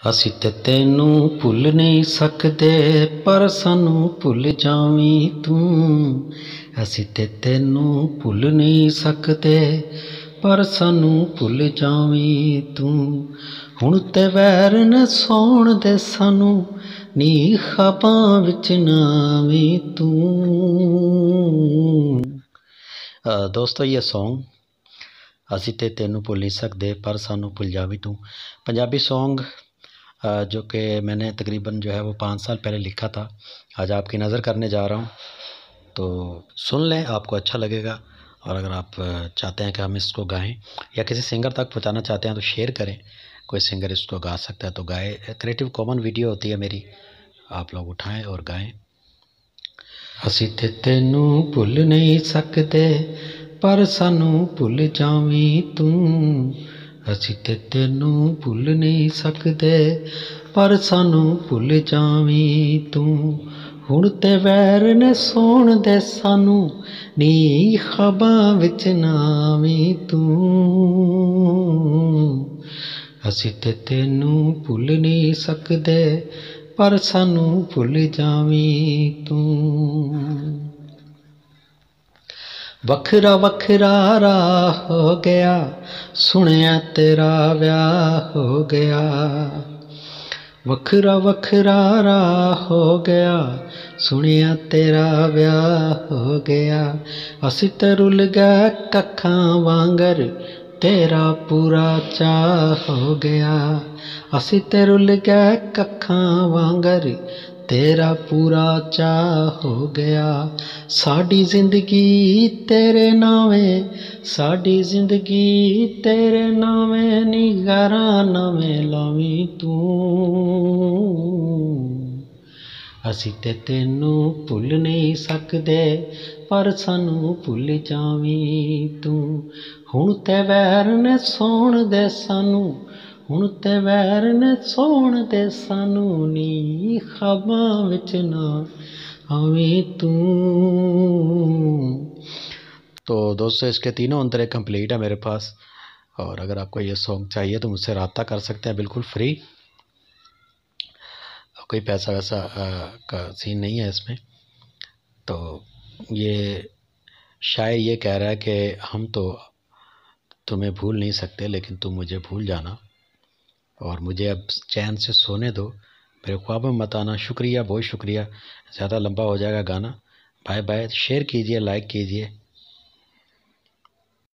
ਅਸੀਂ ਤੇ ਤੈਨੂੰ ਭੁੱਲ ਨਹੀਂ ਸਕਦੇ, ਪਰ ਸਾਨੂੰ ਭੁੱਲ ਜਾਵੀਂ ਤੂੰ। ਅਸੀਂ ਤੇ ਤੈਨੂੰ ਭੁੱਲ ਨਹੀਂ ਸਕਦੇ, ਪਰ ਸਾਨੂੰ ਭੁੱਲ ਜਾਵੀਂ ਤੂੰ। ਹੁਣ ਤੇ ਵੈਰ ਨੇ ਸੌਣ ਦੇ ਸਾਨੂੰ, ਨੀ ਖ਼ਾਬਾਂ ਵਿੱਚ ਨਾ ਆਵੀਂ तू। दोस्तों ये सॉन्ग ਅਸੀਂ ਤੇ ਤੈਨੂੰ ਭੁੱਲ नहीं सकते पर सानू भुल जावी तू पंजाबी सॉन्ग जो कि मैंने तकरीबन जो है वो 5 साल पहले लिखा था, आज आपकी नज़र करने जा रहा हूँ। तो सुन लें, आपको अच्छा लगेगा। और अगर आप चाहते हैं कि हम इसको गाएं या किसी सिंगर तक पहुंचाना चाहते हैं तो शेयर करें। कोई सिंगर इसको गा सकता है तो गाए। क्रिएटिव कॉमन वीडियो होती है मेरी, आप लोग उठाएं और गाएं। ਅਸੀਂ ਤੇ ਤੈਨੂੰ ਭੁੱਲ ਨਹੀਂ ਸਕਦੇ, ਪਰ ਸਾਨੂੰ ਭੁੱਲ ਜਾਵੀਂ ਤੂੰ। ਅਸੀਂ ਤੇ ਤੈਨੂੰ ਭੁੱਲ ਨਹੀਂ ਸਕਦੇ, ਪਰ ਸਾਨੂੰ ਭੁੱਲ ਜਾਵੀਂ ਤੂੰ। ਹੁਣ ਤੇ ਵੈਰ ਨੇ ਸੌਣ ਦੇ ਸਾਨੂੰ, ਨੀ ਖ਼ਾਬਾਂ ਵਿੱਚ ਨਾ ਆਵੀਂ ਤੂੰ। ਅਸੀਂ ਤੇ ਤੈਨੂੰ ਭੁੱਲ ਨਹੀਂ ਸਕਦੇ, पर सानू भुल जावीं तू। वखरा वखरा राह हो गया, सुनिया तेरा ब्याह हो गया। वखरा वखरा राह हो गया, सुनिया तेरा ब्याह हो गया। असी ते रुल गए कक्खां वांगर, तेरा पूरा चाह हो गया। असी ते रुल गए कक्खां वांगर, तेरा पूरा चाह हो गया। साडी जिंदगी तेरे नावे, साडी जिंदगी तेरे नावे, नी गारा नवे लावीं तू। ਅਸੀਂ ਤੇ ਤੈਨੂੰ ਭੁੱਲ ਨਹੀਂ ਸਕਦੇ, ਪਰ ਸਾਨੂੰ ਭੁੱਲ ਜਾਵੀਂ ਤੂੰ। ਹੁਣ ਤੇ ਵੈਰ ਨੇ ਸੌਣ ਦੇ ਸਾਨੂੰ, ਹੁਣ ਤੇ ਵੈਰ ने सोण दे सानू, नी ख़ाबां विच ना आवीं तू। तो दोस्तों इसके तीनों अंतरे कंप्लीट है मेरे पास, और अगर आपको ये सॉन्ग चाहिए तो मुझसे रब्ता कर सकते हैं, बिल्कुल फ्री। कोई पैसा वैसा का सीन नहीं है इसमें। तो ये शायर ये कह रहा है कि हम तो तुम्हें भूल नहीं सकते, लेकिन तुम मुझे भूल जाना, और मुझे अब चैन से सोने दो, मेरे ख्वाब में मत आना। शुक्रिया, बहुत शुक्रिया। ज़्यादा लंबा हो जाएगा गाना। Bye bye. शेयर कीजिए, लाइक कीजिए।